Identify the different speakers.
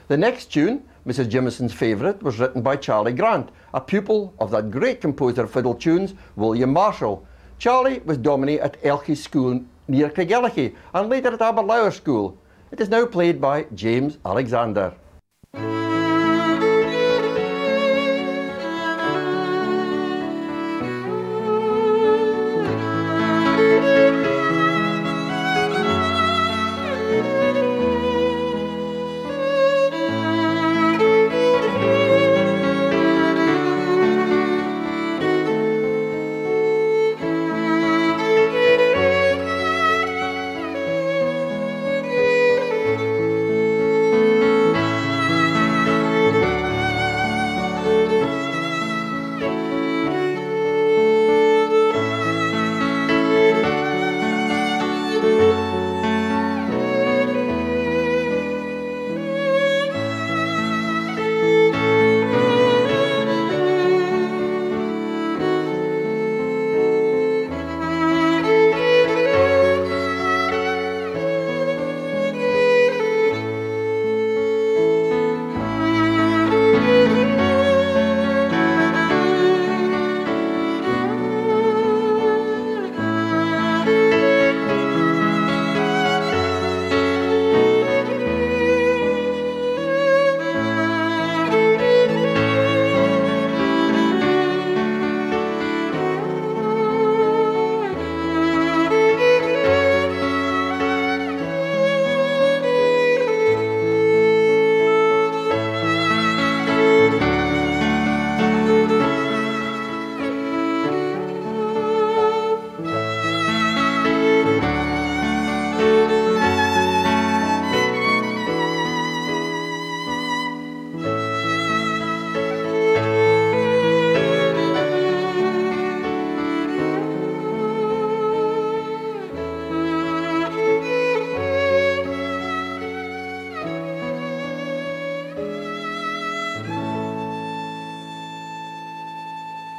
Speaker 1: The next tune, Mrs. Jamieson's favourite, was written by Charlie Grant, a pupil of that great composer of fiddle tunes, William Marshall. Charlie was dominee at Elchie School near Craigellachie and later at Aberlour School. It is now played by James Alexander.